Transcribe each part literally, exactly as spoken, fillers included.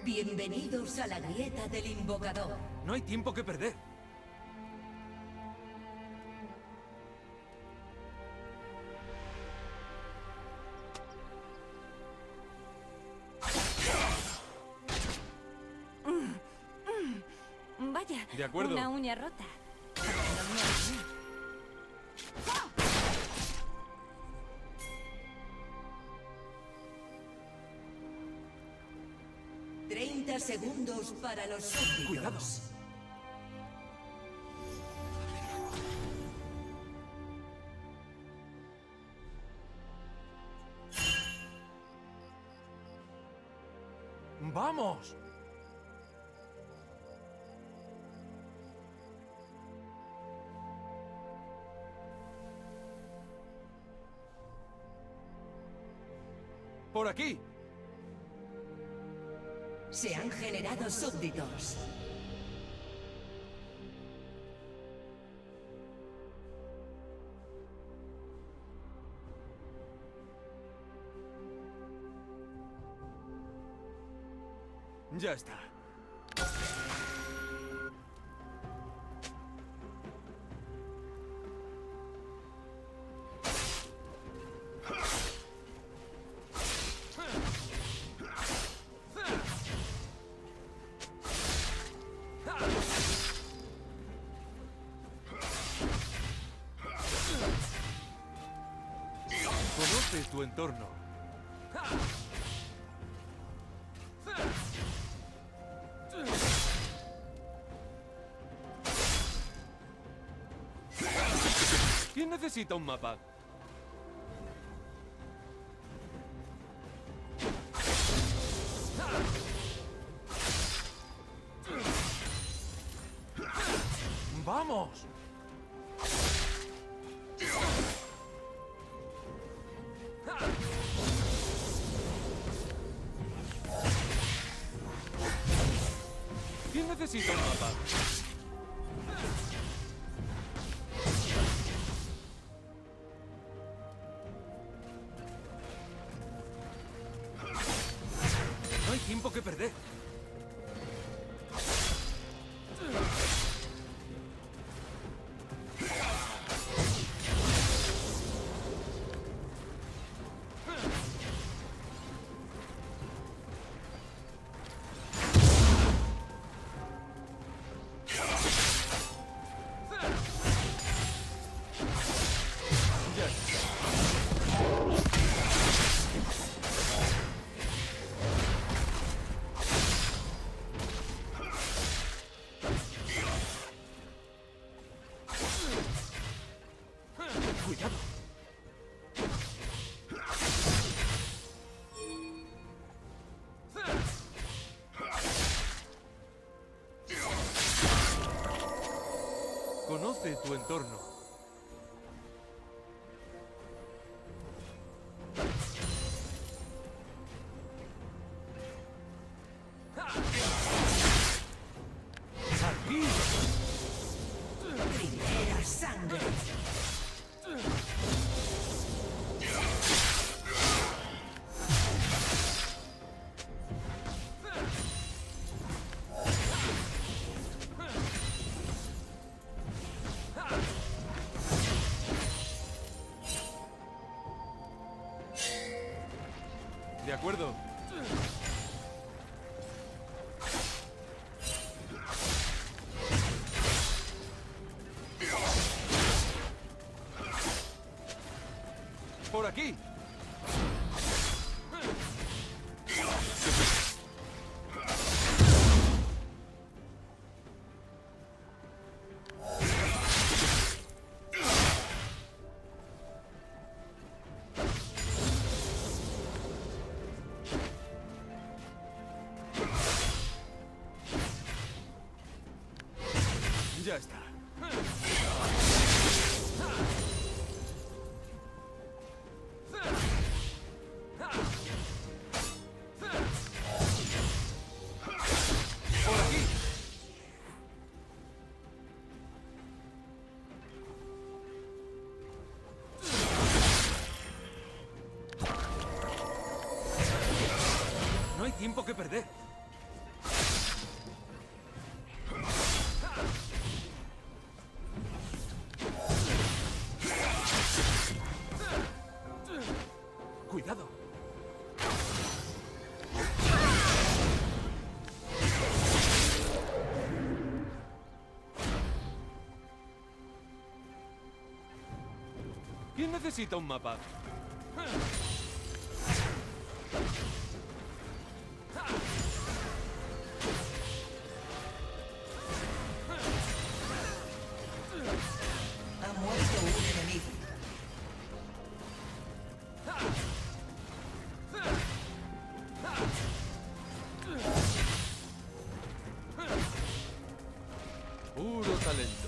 Bienvenidos a la grieta del invocador. No hay tiempo que perder. Vaya, De acuerdo. una uña rota. treinta segundos para los súbditos. Cuidado. ¡Vamos! ¡Por aquí! Se han generado súbditos. Ya está. Conoce tu entorno. ¿Quién necesita un mapa? ¡Vamos! ¿Quién necesita un mapa? No hay tiempo que perder. Cuidado. Conoce tu entorno. Aquí. Primera sangre. De acuerdo. Por aquí. Ya está. Por aquí. No hay tiempo que perder. ¿Quién necesita un mapa? Ha muerto un enemigo. Puro talento.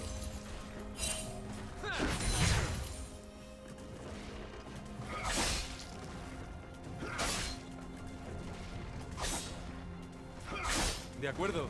De acuerdo.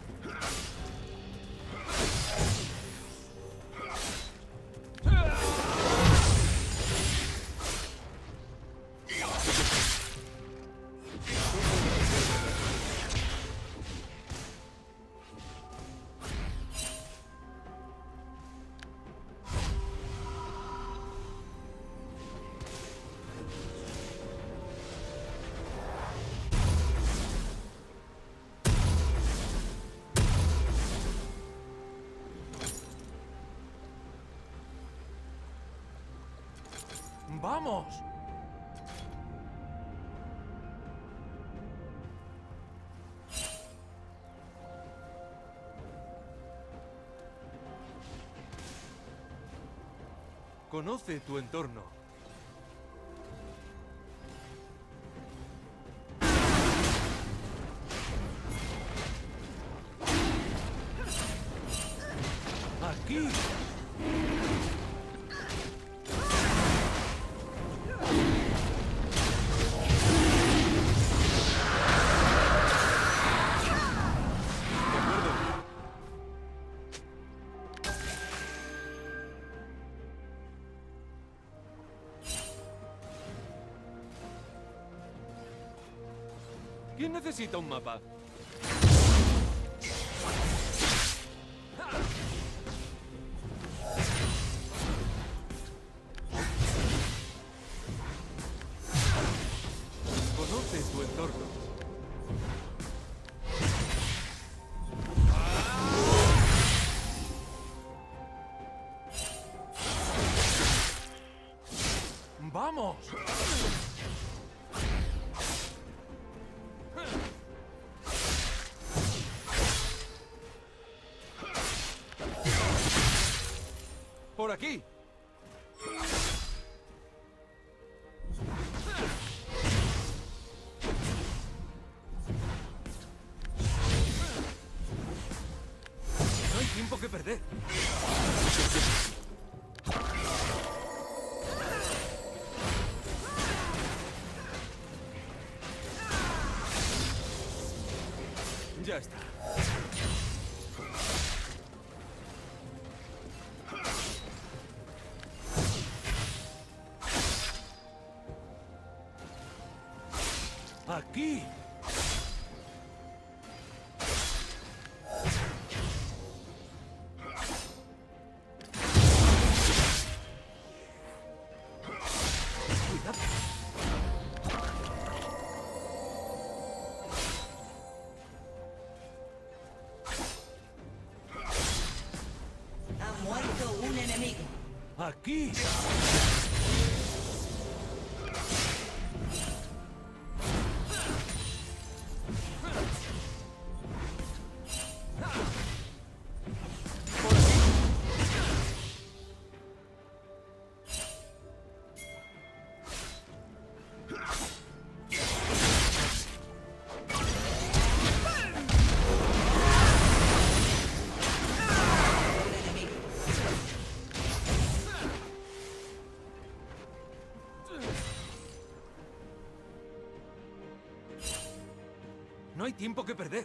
¡Vamos! Conoce tu entorno. Aquí. ¿Quién necesita un mapa? Conoce tu entorno. ¡Vamos! ¡Por aquí! No hay tiempo que perder. Ya está. Aquí. Cuidado. Ha muerto un enemigo. Aquí. No hay tiempo que perder.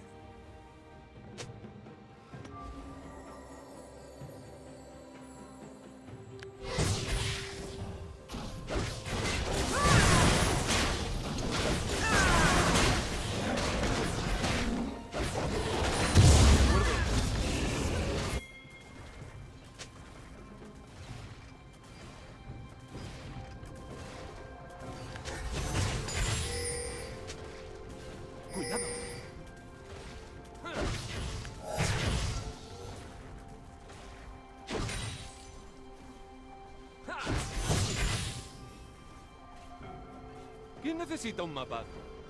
Cuidado. necesita un mapa?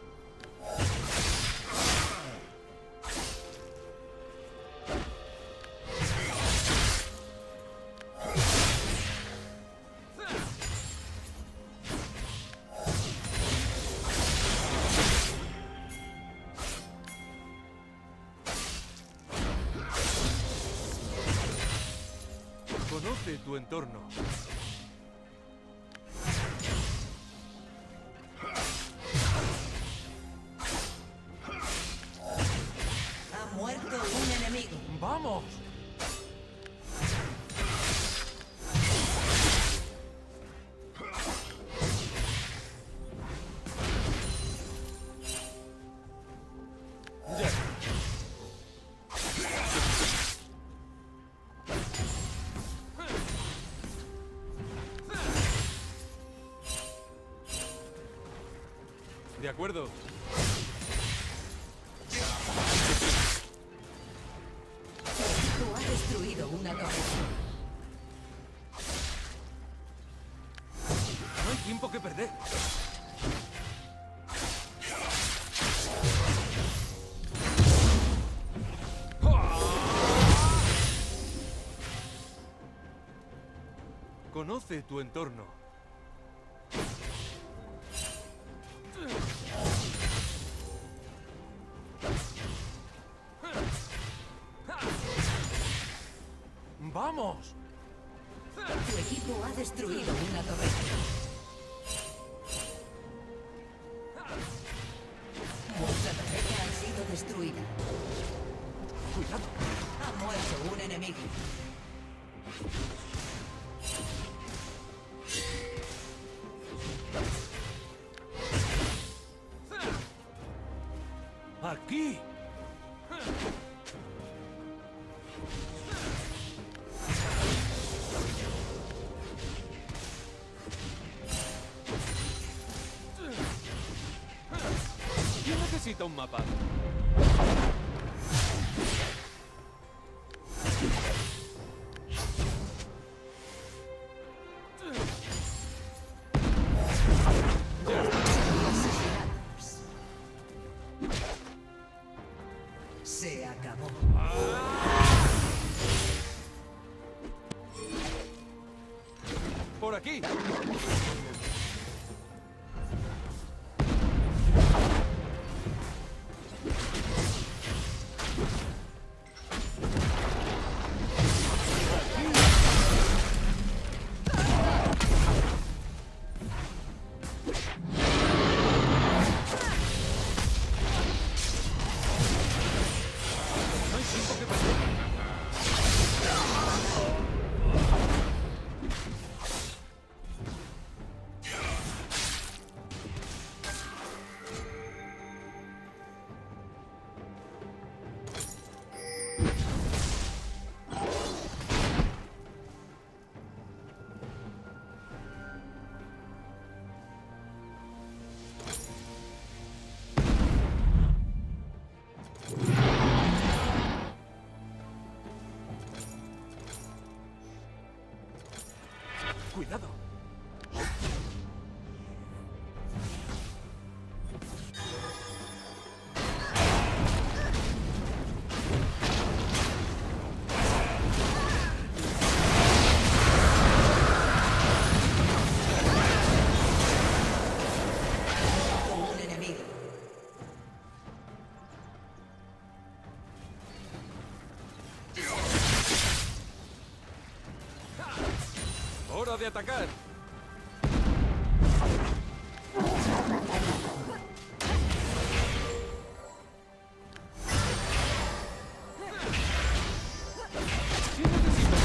Conoce tu entorno. Ha muerto un enemigo. ¡Vamos! Ya. De acuerdo. Tú has destruido una torre. No hay tiempo que perder. Conoce tu entorno. ¡Vamos! Tu equipo ha destruido una torre. Vuestra torreta ha sido destruida. ¡Cuidado! Ha muerto un enemigo. ¡Aquí! ¿Quién necesita un mapa? Ya está. Asesinados. Se acabó. ¡Por aquí! No hay tiempo que perder. ¡Cuidado! Un enemigo. ¡Hora de atacar! ¿Quién necesita?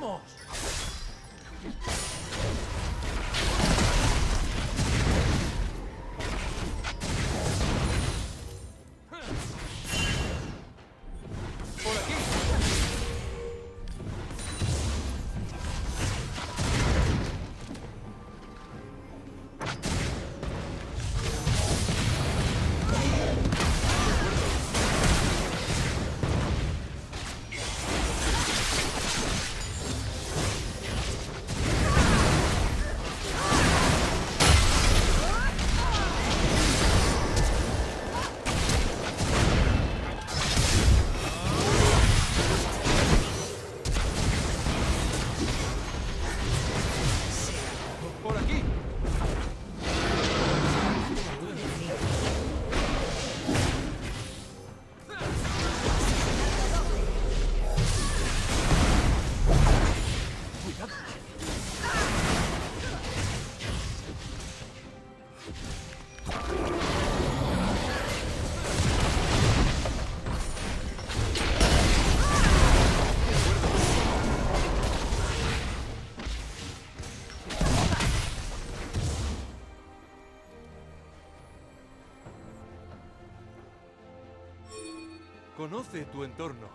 ¡Vamos! ¡Por aquí! ¡Por aquí! ¡Cuidado! Conoce tu entorno.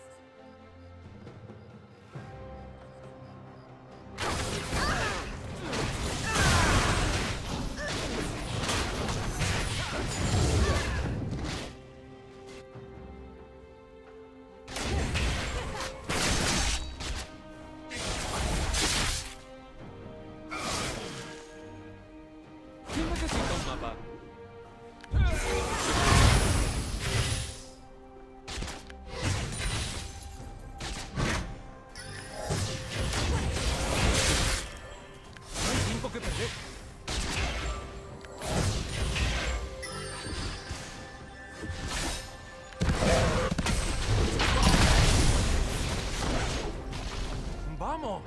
¿Quién necesita un mapa? No hay tiempo que perder. ¡Vamos!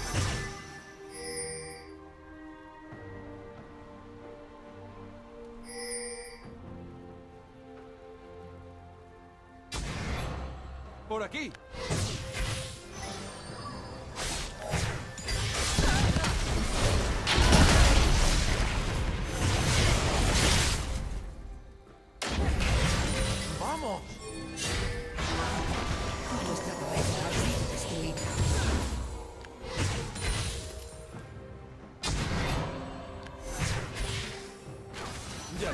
¡Por aquí! ¡Vamos! Vuestra torreta ha sido destruida. Ya.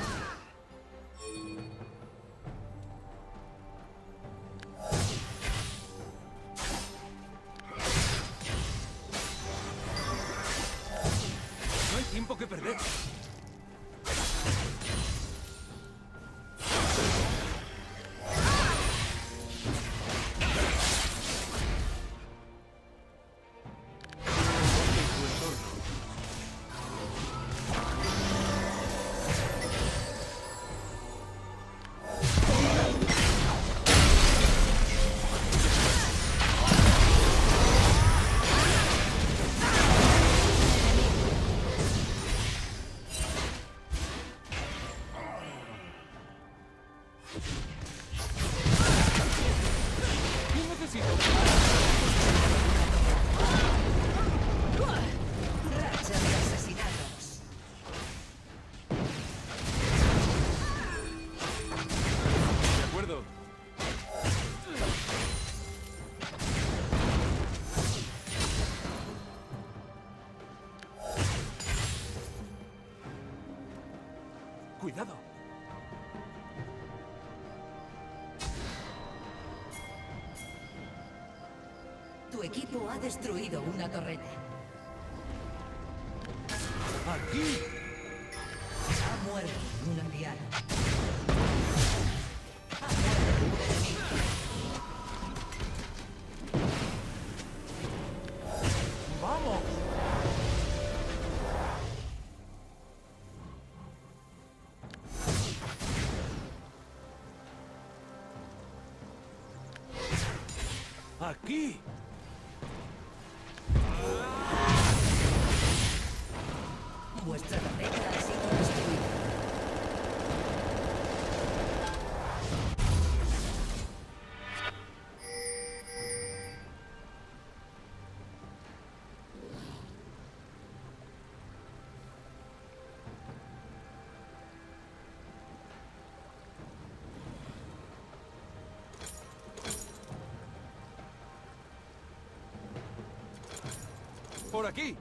No hay tiempo que perder. ¿Quién necesita? Racha de asesinatos. De acuerdo. Cuidado. Tu equipo ha destruido una torreta. Aquí. Ha muerto un aldeano. Ha muerto un enemigo. ¡Vamos! ¡Aquí! Vuestra torreta ha sido destruida. Por aquí.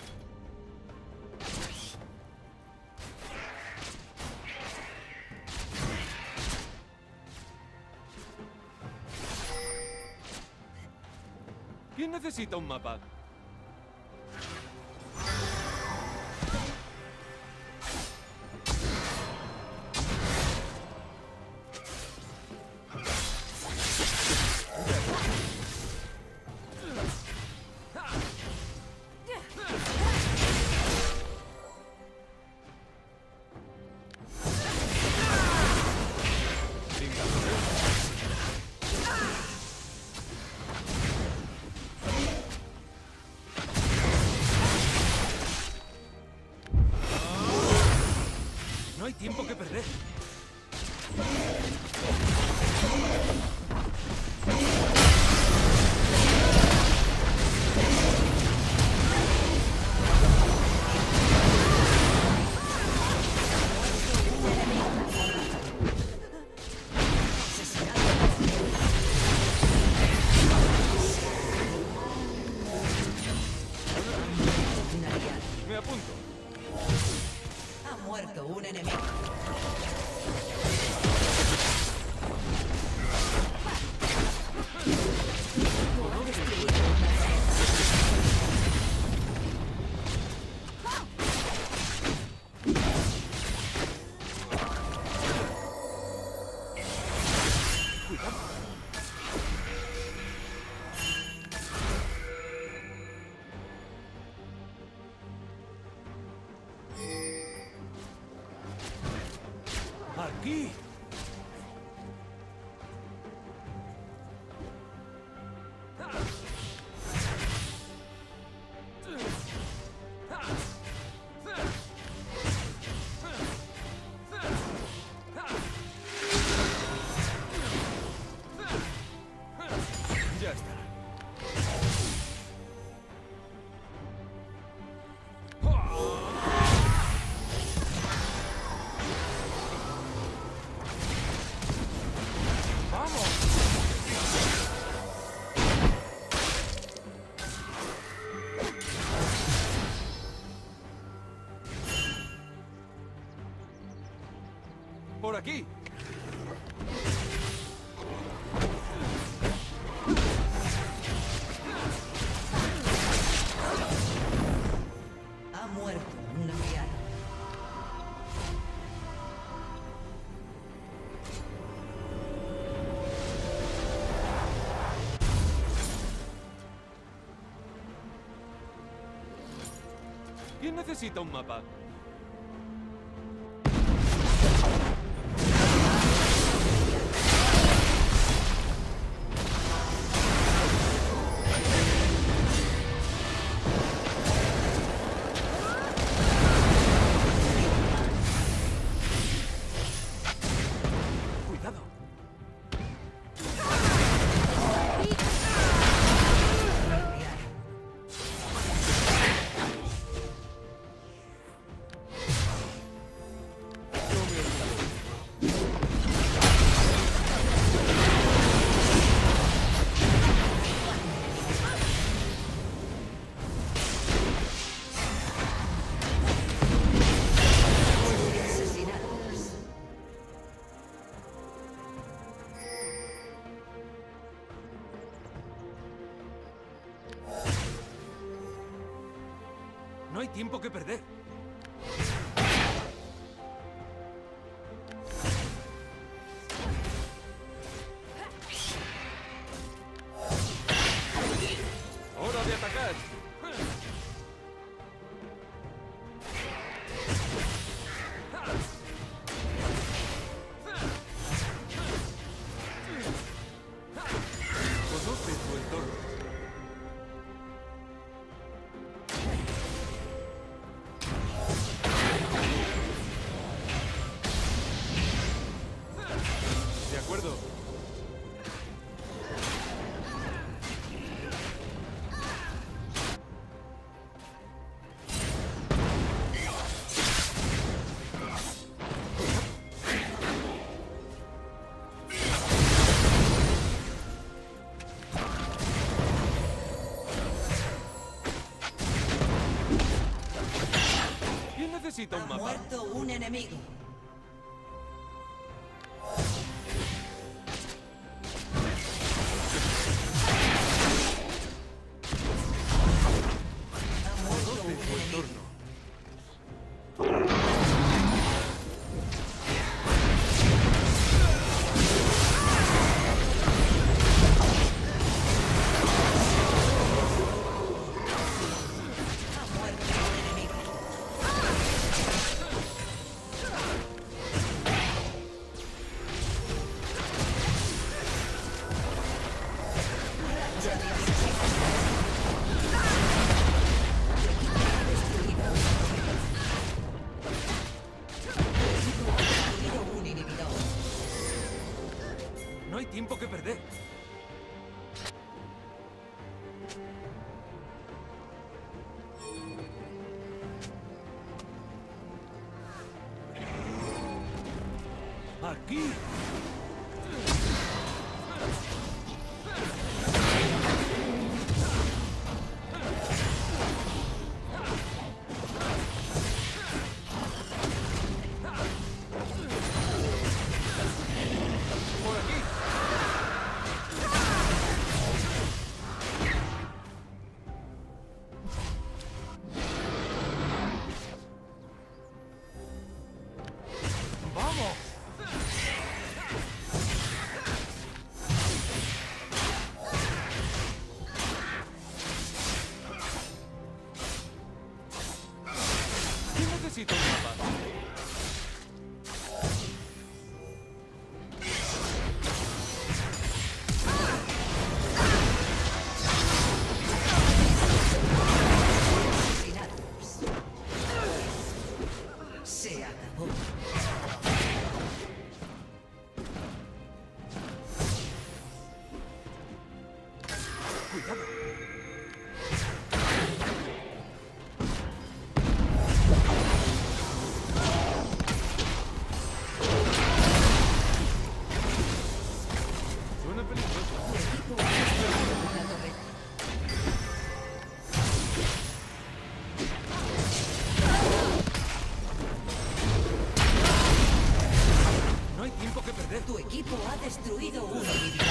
¿Quién necesita un mapa? No hay tiempo que perder. Me apunto. Ha muerto un enemigo. Aquí. Ya está. Por aquí. Ha muerto un aldeano. ¿Quién necesita un mapa? Cuidado. Asesinados. No hay tiempo que perder. ¡Hora de atacar! Conoce tu entorno. De acuerdo. necesito un Ha mapa. muerto un enemigo. Ha muerto un Conoce tu enemigo. entorno. Ha muerto un enemigo. Racha de destruido un inhibidor. No hay tiempo que perder. Aquí. Por aquí. ¡Vamos! ¿Qué necesito un mapa? Asesinatos. Se acabó. Cuidado. Suena peligroso. Tu equipo ha destruido una torreta. No hay tiempo que perder. Tu equipo ha destruido un inhibidor.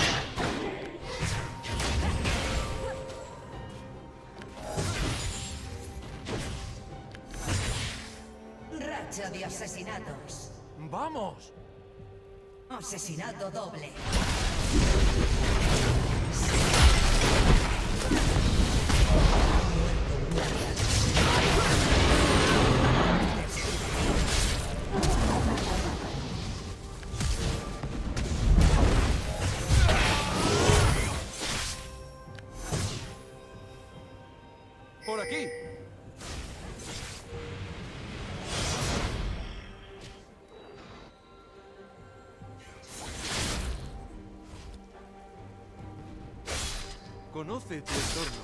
Racha de asesinatos. ¡Vamos! Asesinato doble. Por aquí. Conoce tu entorno.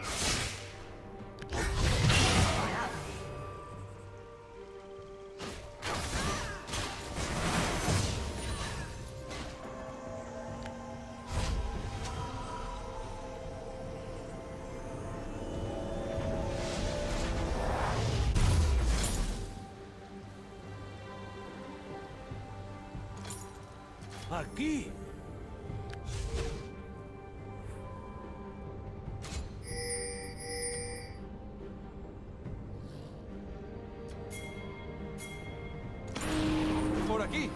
Aquí. Por aquí.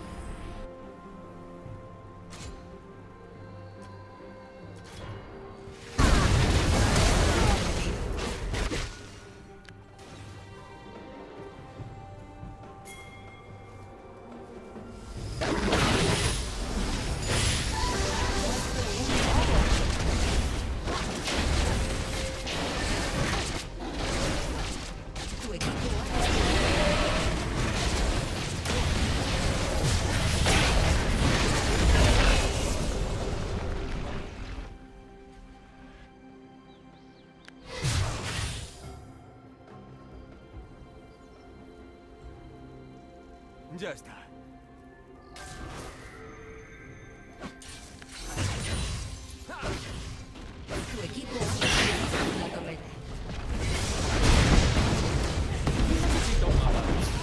Tu equipo ha Ya está. Tu equipo ha destruido una torreta. Necesito un mapa.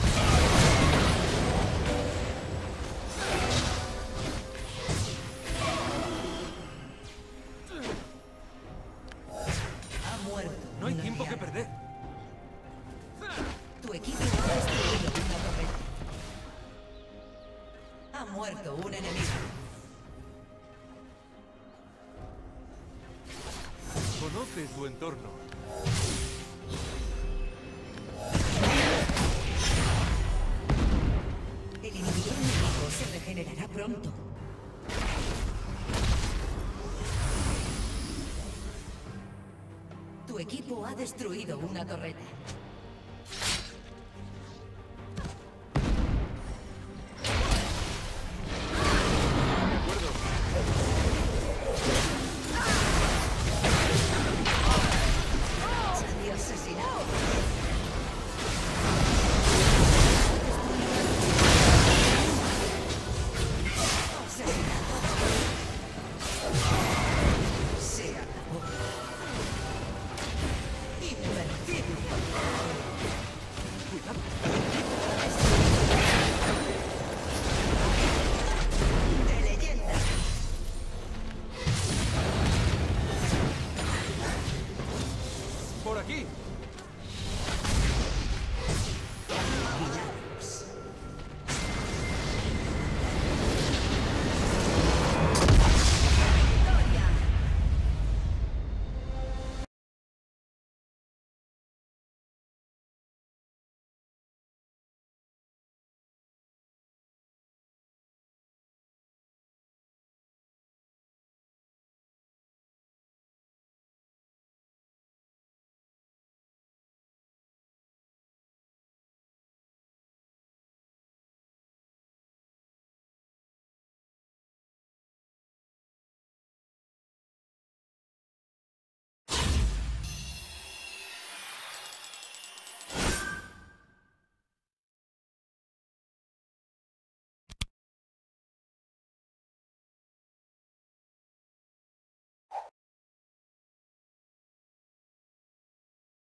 No hay Una tiempo que aliada. perder. Tu equipo ha destruido una torreta. Ha muerto un enemigo. Conoce tu entorno. El inhibidor enemigo se regenerará pronto. Tu equipo ha destruido una torreta. De acuerdo. Nadie asesinado. Asesinado. Se acabó. Invencible. Cuidado. De leyenda. Por aquí.